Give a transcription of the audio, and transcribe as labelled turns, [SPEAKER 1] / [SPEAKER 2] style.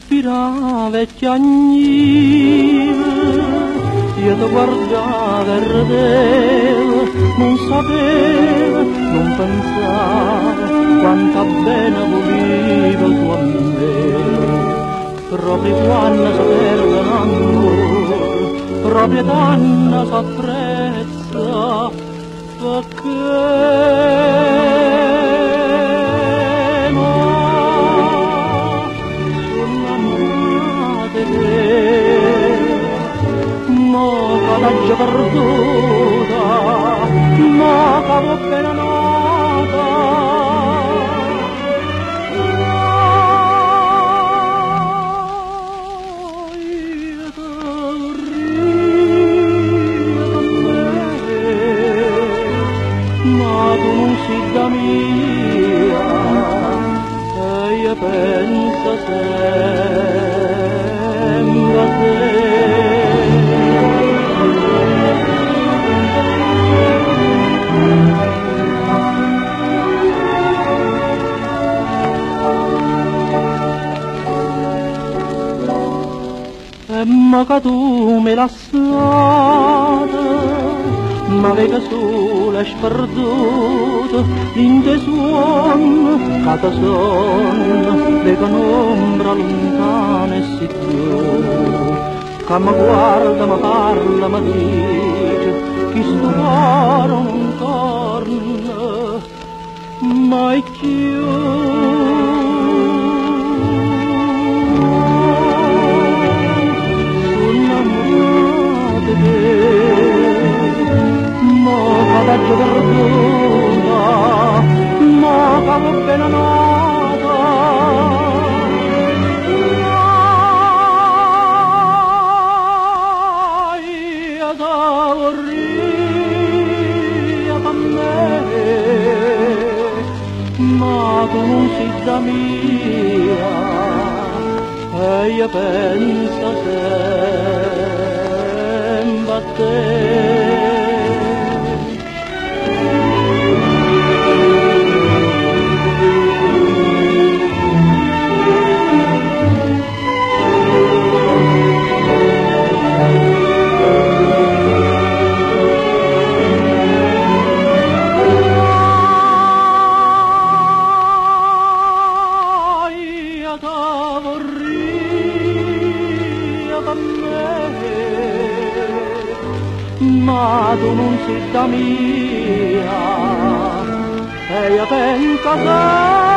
[SPEAKER 1] sospirava vecchia agnina, io ti guardavo e ridevo, non sapeva, non pensava quanta bene voleva tu a me. Proprio quando si perde l'amore, proprio quando si apprezza, perché no, sono innamorata di te, ma che l'ho già perduta, ma che l'ho appena nata. Ma tu non sei da mia, e io penso sempre a te. Ma che tu mi lasciate, ma vega sola e sperduta in te suon, che te son, vega un'ombra lontana e si più, che mi guarda, mi parla, mi dice, che sto cuore non torna mai più. Ma che t'ho perduta, ma che l'ho appena nata. Io ti vorrei per me, ma tu non sei da mia, e io penso sempre a te. Ma tu non sei da mia, e io penso sempre